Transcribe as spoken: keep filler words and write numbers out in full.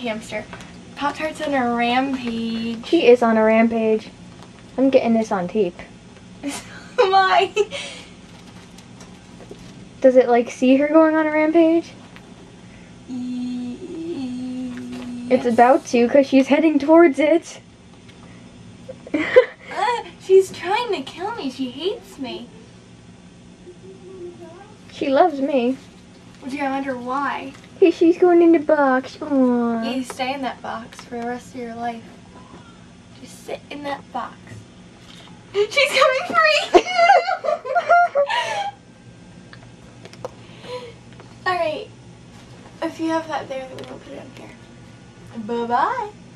hamster. Pop-Tart's on a rampage. She is on a rampage. I'm getting this on tape. Why? Does it like see her going on a rampage? Yes. It's about to because she's heading towards it. uh, she's trying to kill me. She hates me. She loves me. Would you wonder why? Hey, she's going in the box. Aww. You stay in that box for the rest of your life. Just sit in that box. She's coming for me! Alright. If you have that there, then we'll put it in here. Bye-bye.